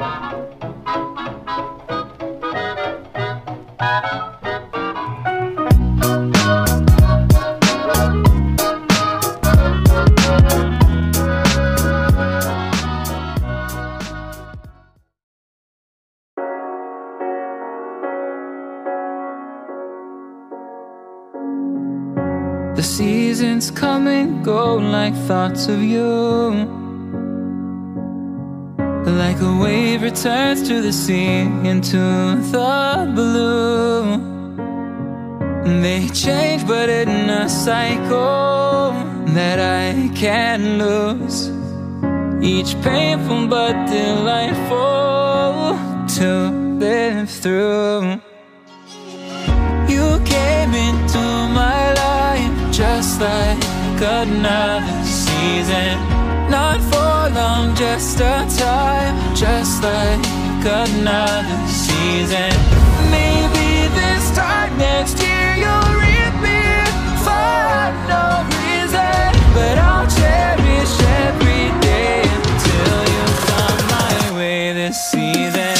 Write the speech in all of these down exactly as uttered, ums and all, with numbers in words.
The seasons come and go like thoughts of you. Like a wave returns to the sea into the blue. They change but in a cycle that I can't lose. Each painful but delightful to live through. You came into my life just like another season. Not for long, just a time, just like another season. Maybe this time next year you'll reap me for no reason, but I'll cherish every day until you come my way this season.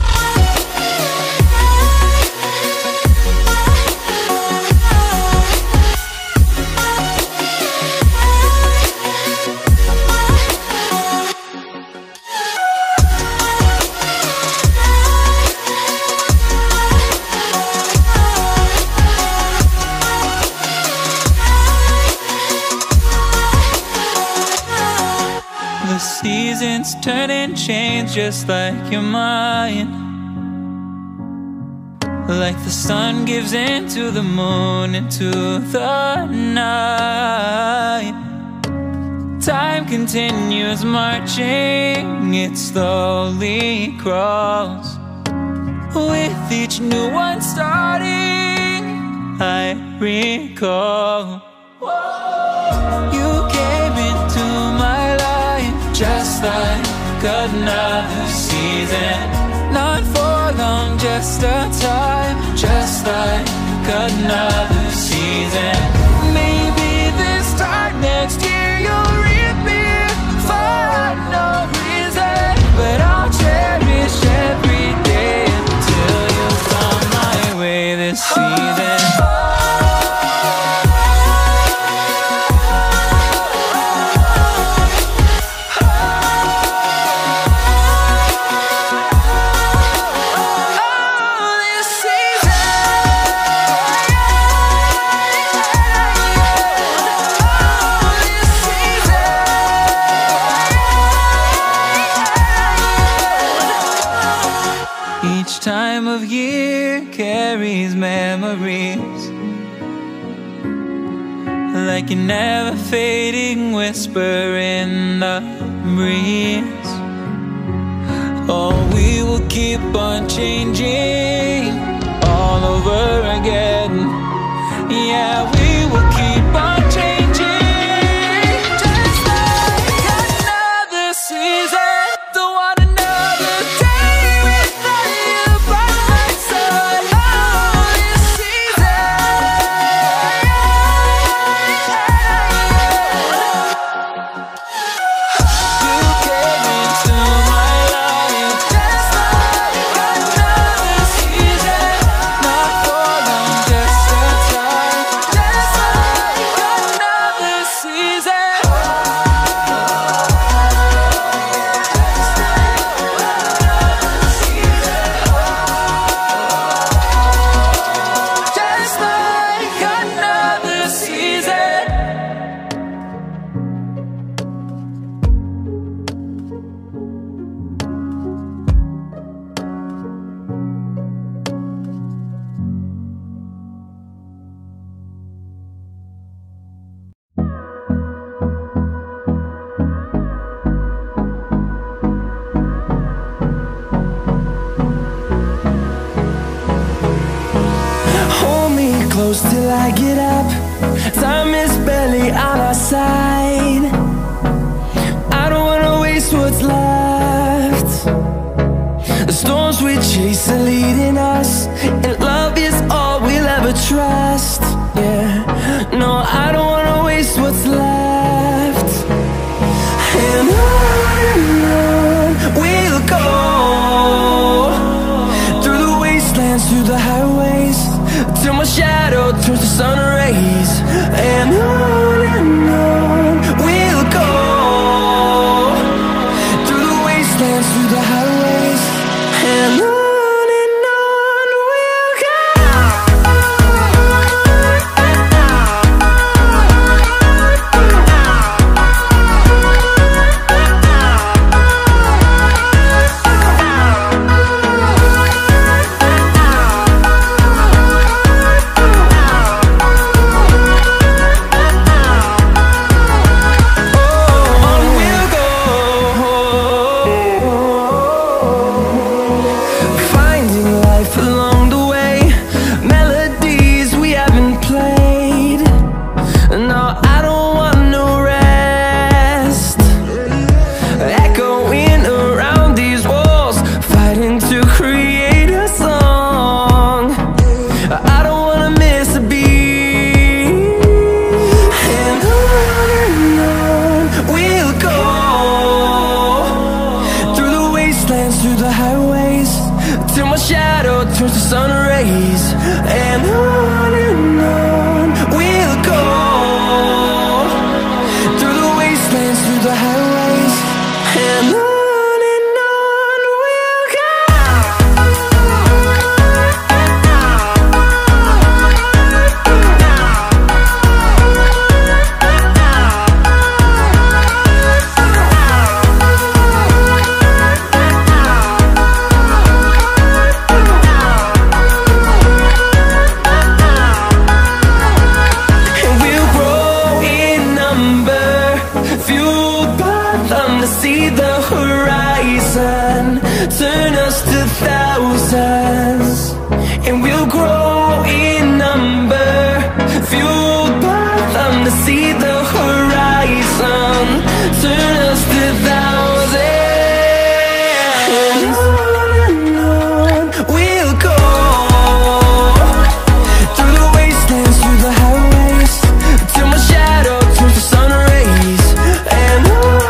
Seasons turn and change just like your mind. Like the sun gives into the moon, into the night. Time continues marching, it slowly crawls. With each new one starting, I recall. You came into my life just like another season. Not for long, just a time, just like another season. Maybe this time next year you'll reap me for no reason, but I'll cherish every day until you come my way this season. Time of year carries memories like a never fading whisper in the breeze. Oh, we will keep on changing all over again. Yeah, we will keep on changing just like another season. Don't want another day without you by my side. Oh, this season. You came into my life just like another season. Not for long, just a time, just like another season. Just like another season. Hold me close till I get up. Time is barely on our side. I don't wanna waste what's left. The storms we chase are leading us, and love is all we'll ever trust. Yeah, no, I don't wanna waste what's left. And on and on we'll go. wastelands, through the highways, and on. Through the highways, till my shadow turns to sun rays, and on and on we'll go. Through the wastelands, through the highways, and on. See the horizon turn us to thousands, and we'll grow in number, fueled by them. To see the horizon turn us to thousands, and on and on we'll go. Through the wastelands, through the highways, till my shadow turns to sun rays, and on.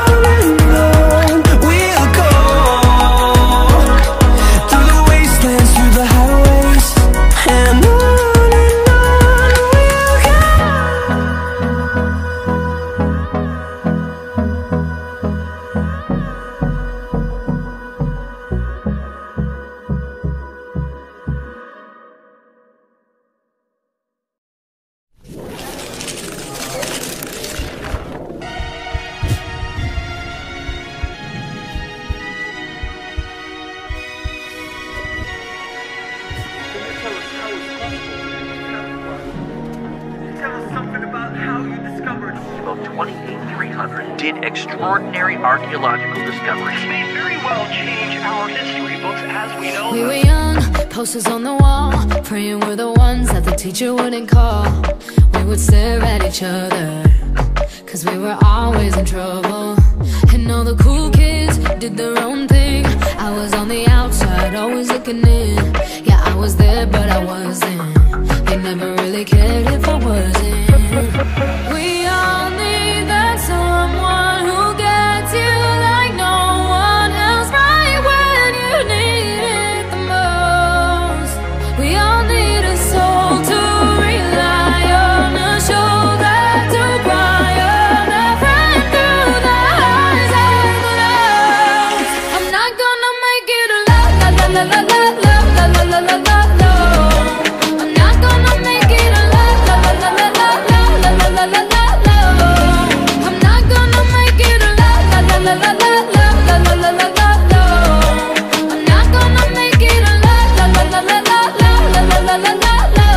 twenty-eight three hundred did extraordinary archaeological discoveries. This may very well change our history books as we know We them. were young, posters on the wall, praying we're the ones that the teacher wouldn't call. We would stare at each other, cause we were always in trouble. And all the cool kids did their own thing. I was on the outside, always looking in. Yeah, I was there, but I wasn't. They never really cared if I wasn't. We all need that someone who gets you like no one else, right when you need it the most. We all need a soul to rely on, a shoulder to cry on, a friend through the highs and the lows. I'm not gonna make it a la la la la la la la la la la la la. I'm not gonna make it a la la la la la la la la la la la. I'm not gonna make it a la la la la la la la la la la la la. I'm not gonna make it a la la la la la la la la la la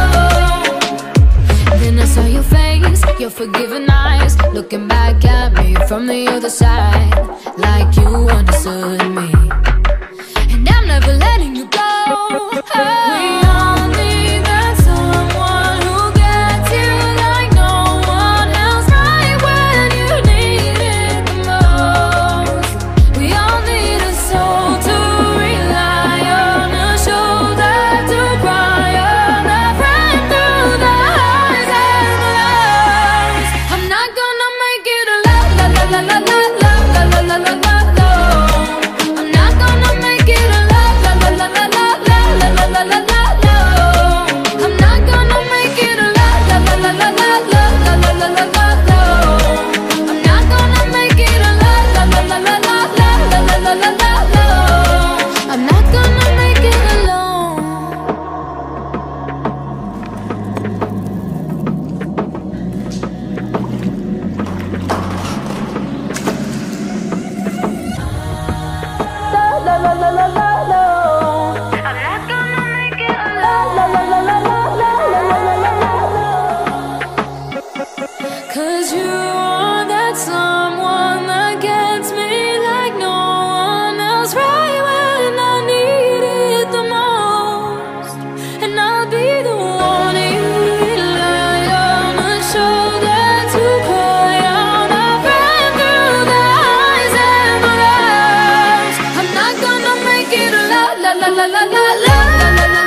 la. Then I saw your face, your forgiving eyes, looking back at me from the other side, like you understood me. And I'm never letting you go. Oh. la la la la la la. I'm not gonna make it alone. La la la la la la la la la la la. 'Cause you are that someone that gets me like no one else, right when I need it the most. And I'll be the one you rely on, the shoulder to cry on, a friend through the highs and the lows. I'm not gonna make it la la la la la la la la la.